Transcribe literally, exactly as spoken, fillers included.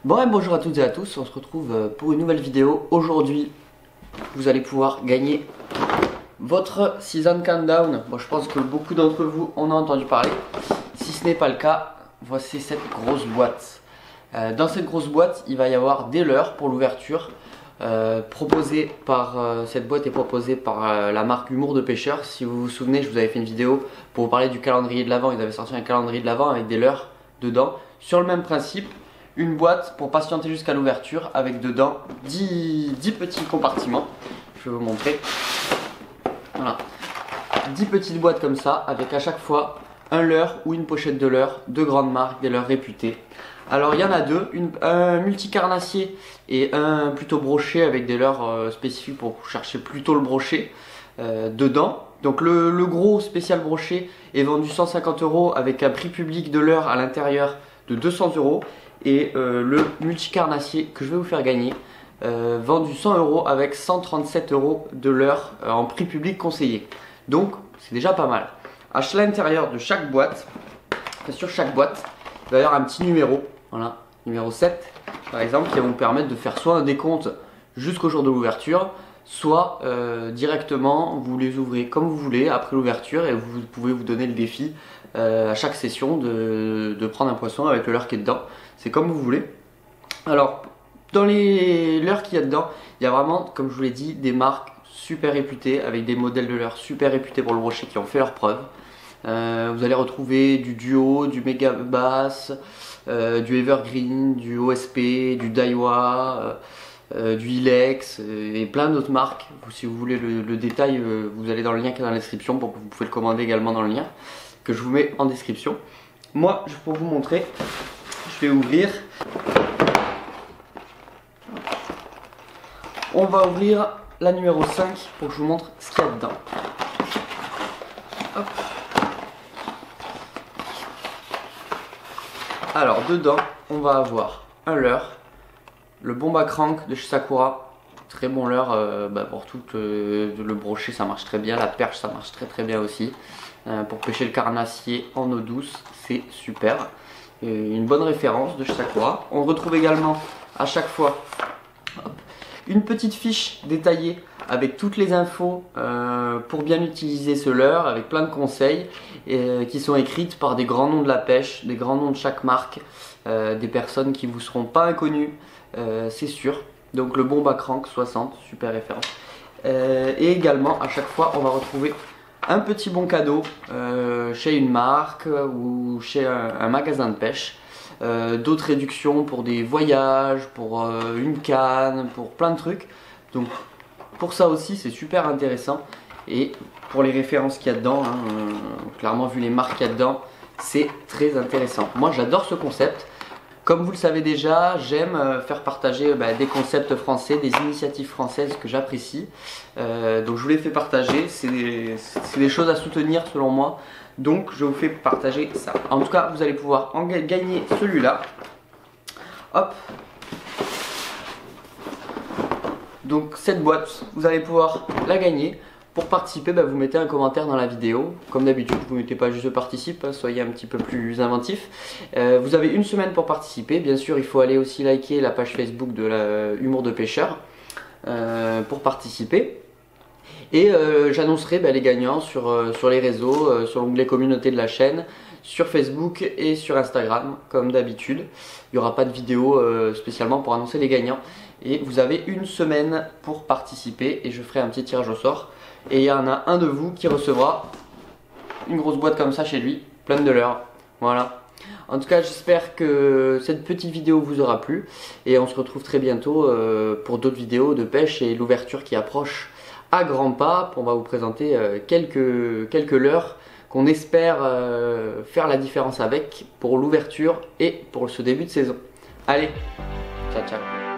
Bon et bonjour à toutes et à tous, on se retrouve pour une nouvelle vidéo. Aujourd'hui, vous allez pouvoir gagner votre Season Countdown. Bon, je pense que beaucoup d'entre vous en ont entendu parler. Si ce n'est pas le cas, voici cette grosse boîte. Euh, dans cette grosse boîte, il va y avoir des leurres pour l'ouverture. Euh, proposée par euh, cette boîte est proposée par euh, la marque Humour de Pêcheur. Si vous vous souvenez, je vous avais fait une vidéo pour vous parler du calendrier de l'Avent. Ils avaient sorti un calendrier de l'Avent avec des leurres dedans. Sur le même principe, une boîte pour patienter jusqu'à l'ouverture avec dedans dix, dix petits compartiments. Je vais vous montrer. Voilà. dix petites boîtes comme ça avec à chaque fois un leurre ou une pochette de leurre de grandes marques, des leurres réputées. Alors il y en a deux, une, un multicarnassier et un plutôt brochet avec des leurres euh, spécifiques pour chercher plutôt le brochet euh, dedans. Donc le, le gros spécial brochet est vendu cent cinquante euros avec un prix public de leurre à l'intérieur de deux cents euros. Et euh, le multicarnassier que je vais vous faire gagner, euh, vendu cent euros avec cent trente-sept euros de leurre euh, en prix public conseillé. Donc c'est déjà pas mal. À l'intérieur de chaque boîte, enfin, sur chaque boîte, il va y avoir un petit numéro. Voilà, numéro sept par exemple, qui va vous permettre de faire soit un décompte jusqu'au jour de l'ouverture, soit euh, directement vous les ouvrez comme vous voulez après l'ouverture et vous pouvez vous donner le défi euh, à chaque session de, de prendre un poisson avec le leurre qui est dedans. C'est comme vous voulez. Alors, dans les leurres qu'il y a dedans, il y a vraiment, comme je vous l'ai dit, des marques super réputées avec des modèles de leurres super réputés pour le brochet qui ont fait leurs preuves. Euh, vous allez retrouver du Duo, du Mega Bass, euh, du Evergreen, du O S P, du Daiwa, euh, euh, du Ilex euh, et plein d'autres marques. Si vous voulez le, le détail, euh, vous allez dans le lien qui est dans la description, pour que vous pouvez le commander également dans le lien que je vous mets en description. Moi, je peux vous montrer, je vais ouvrir. On va ouvrir la numéro cinq pour que je vous montre ce qu'il y a dedans. Hop. Alors dedans, on va avoir un leurre, le Bomba Crank de chez Sakura. Très bon leurre euh, bah pour tout euh, le brochet, ça marche très bien. La perche, ça marche très très bien aussi. Euh, pour pêcher le carnassier en eau douce, c'est super. Et une bonne référence de chez Sakura. On retrouve également à chaque fois hop, une petite fiche détaillée avec toutes les infos euh, pour bien utiliser ce leurre, avec plein de conseils et, qui sont écrites par des grands noms de la pêche, des grands noms de chaque marque, euh, des personnes qui vous seront pas inconnues, euh, c'est sûr. Donc le Bomba Crank soixante, super référence. Euh, et également à chaque fois on va retrouver un petit bon cadeau euh, chez une marque ou chez un, un magasin de pêche. Euh, d'autres réductions pour des voyages, pour euh, une canne, pour plein de trucs. Donc pour ça aussi c'est super intéressant. Et pour les références qu'il y a dedans, hein, euh, clairement vu les marques qu'il y a dedans, c'est très intéressant. Moi j'adore ce concept. Comme vous le savez déjà, j'aime euh, faire partager bah, des concepts français, des initiatives françaises que j'apprécie. Euh, donc je vous les fais partager, c'est des, des choses à soutenir selon moi. Donc je vous fais partager ça. En tout cas, vous allez pouvoir en gagner celui-là. Hop. Donc cette boîte, vous allez pouvoir la gagner. Pour participer, bah, vous mettez un commentaire dans la vidéo. Comme d'habitude, vous ne mettez pas juste participe, hein, soyez un petit peu plus inventif. Euh, vous avez une semaine pour participer. Bien sûr, il faut aller aussi liker la page Facebook de la Humour de Pêcheur euh, pour participer. Et euh, j'annoncerai bah, les gagnants sur, euh, sur les réseaux, euh, sur l'onglet communauté de la chaîne, sur Facebook et sur Instagram, comme d'habitude. Il n'y aura pas de vidéo euh, spécialement pour annoncer les gagnants. Et vous avez une semaine pour participer et je ferai un petit tirage au sort. Et il y en a un de vous qui recevra une grosse boîte comme ça chez lui, pleine de leurres. Voilà. En tout cas, j'espère que cette petite vidéo vous aura plu. Et on se retrouve très bientôt euh, pour d'autres vidéos de pêche et l'ouverture qui approche à grands pas. On va vous présenter euh, quelques, quelques leurres qu'on espère euh, faire la différence avec pour l'ouverture et pour ce début de saison. Allez, ciao ciao.